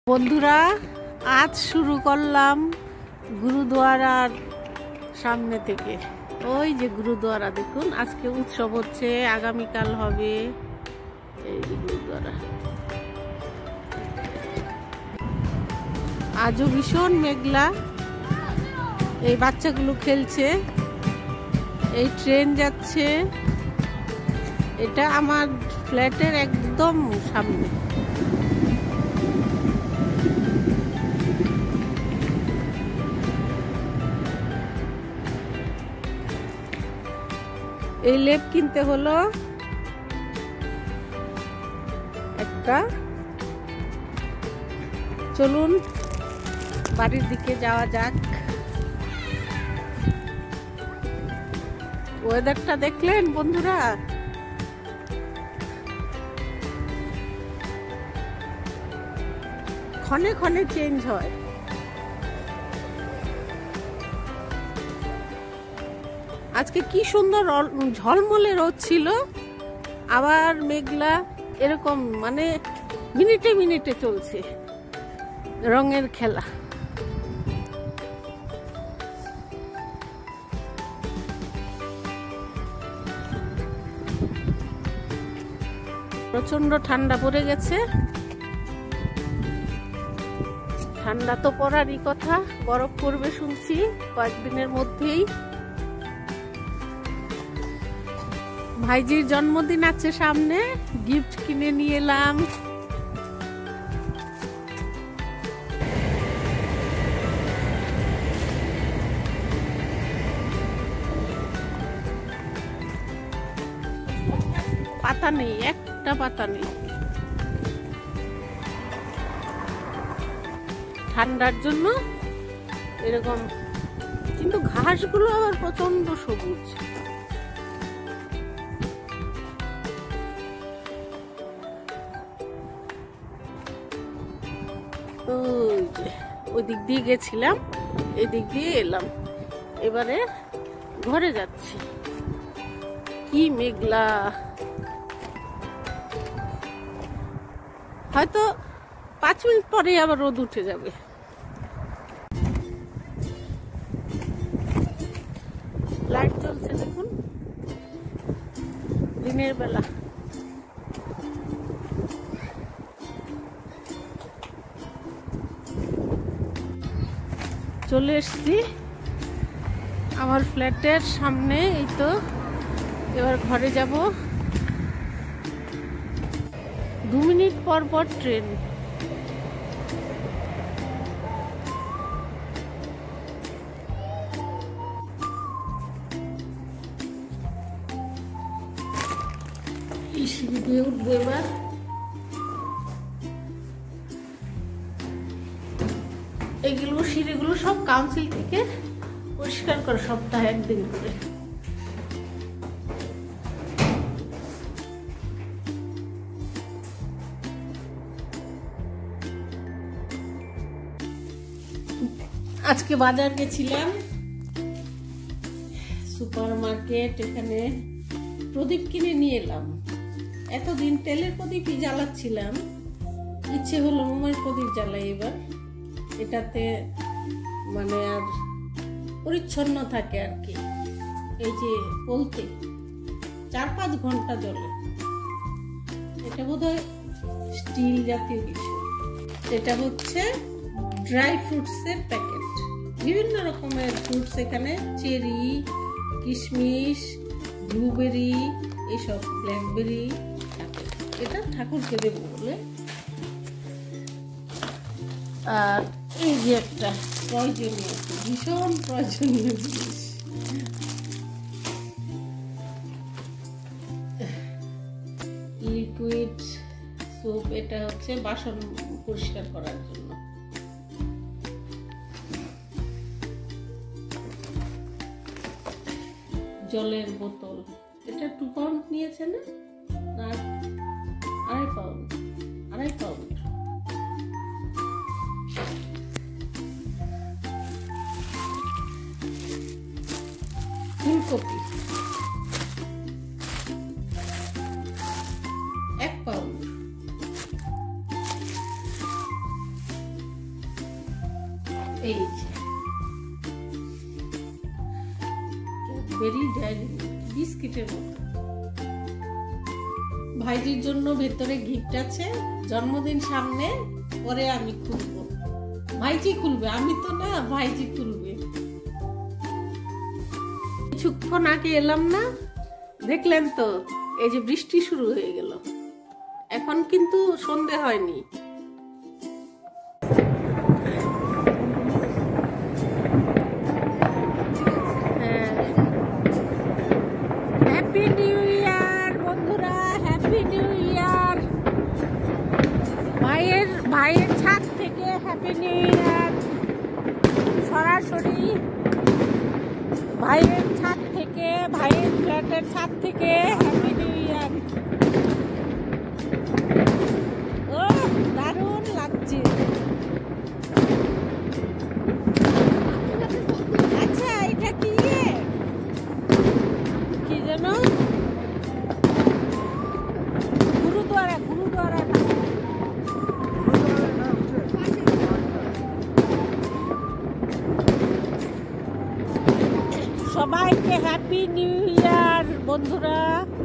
বন্ধুরা, আজ শুরু করলাম গুরুদুয়ারার সামনে থেকে। ওই যে গুরুদুয়ারা দেখুন, আজকে উৎসব হচ্ছে, আগামীকাল হবে। এই যে গুরুদুয়ারা। আজও ভীষণ মেঘলা। এই বাচ্চাগুলো খেলছে, এই ট্রেন যাচ্ছে। এটা আমার ফ্ল্যাটের একদম সামনে। এই লেপ কিনতে হলো একটা। চলুন বাড়ির দিকে যাওয়া যাক। ওয়েদারটা দেখলেন বন্ধুরা? ক্ষণে ক্ষণে চেঞ্জ হয়। আজকে কি সুন্দর ঝলমলে রোদ ছিল, আবার মেঘলা, এরকম মানে মিনিটে মিনিটে চলছে রঙের খেলা। প্রচন্ড ঠান্ডা পড়ে গেছে। ঠান্ডা তো পড়ারই কথা, বরফ পড়বে শুনছি কয়েকদিনের মধ্যেই। ভাইজির জন্মদিন আছে সামনে, গিফট কিনে নিয়ে এলাম। পাতা নেই, একটা পাতা নেই। ঠান্ডার জন্য এরকম, কিন্তু ঘাসগুলো আবার প্রচন্ড সবুজ। ওই দিক দিয়ে গেছিলাম, এদিক দিয়ে এলাম, এবারে ঘরে যাচ্ছি। কি মেঘলা, হয়তো 5 মিনিট পরে আবার রোদ উঠে যাবে। লাইট জ্বলছে দেখুন, দিনের বেলা। চলে এসছি আমার ফ্ল্যাটের সামনে। এই তো এবার ঘরে যাব। 2 মিনিট পর পর ট্রেন। সিঁড়ি দিয়ে উঠবো এবার। এগুলো সিঁড়িগুলো সব কাউন্সিল থেকে পরিষ্কার করে সপ্তাহে একদিন করে। আজকে বাজার গেছিলাম, সুপার মার্কেট। এখানে প্রদীপ কিনে নিয়ে এলাম। এতদিন তেলের প্রদীপই জ্বালাচ্ছিলাম, ইচ্ছে হলো মোমের প্রদীপ জ্বালাই এবার। এটাতে মানে আর পরিচ্ছন্ন থাকে আর কি। এই যে বলতে 4-5 ঘন্টা জ্বলে। এটা বোধহয় স্টিল জাতীয় কিছু। এটা হচ্ছে ড্রাই ফ্রুটসের প্যাকেট। বিভিন্ন রকমের ফ্রুটস এখানে, চেরি, কিশমিশ, ব্লুবেরি, এইসব, ব্ল্যাকবেরি। এটা ঠাকুরকে দেবো বলে। আর এই যে একটা প্রয়োজনীয়, ভীষণ প্রয়োজনীয় জিনিস, লিকুইড সোপ। এটা হচ্ছে বাসন পরিষ্কার করার জন্য। জলের বোতল। এটা 2 পাউন্ড নিয়েছে না? আর 2.5 পাউন্ড। 2.5 পাউন্ড। ফুলকপি 1 পাউন্ড। এই ভেরি ডায়েরি বিস্কিটের মতো। ভাইজির জন্য ভেতরে গিফট আছে, জন্মদিন সামনে, পরে আমি খুলবো। ভাইজি খুলবে, আমি তো না, ভাইজি খুলবে। কিছুক্ষণ আগে এলাম না, দেখলেন তো এই যে বৃষ্টি শুরু হয়ে গেল। এখন কিন্তু সন্ধে হয়নি। হ্যাপি নিউ ইয়ার বন্ধুরা, হ্যাপি নিউ ইয়ার। ভাইয়ের ছাদ থেকে হ্যাপি নিউ ইয়ার, সরাসরি ভাইয়ের ছাদ থেকে, ভাইয়ের ফ্ল্যাটের ছাদ থেকে হ্যাপি নিউ ইয়ার। ও দারুণ লাগছে। আচ্ছা এটা কি কি যেন গুরুদ্বারা, গুরুদ্বারা না, সবাইকে হ্যাপি নিউ ইয়ার বন্ধুরা।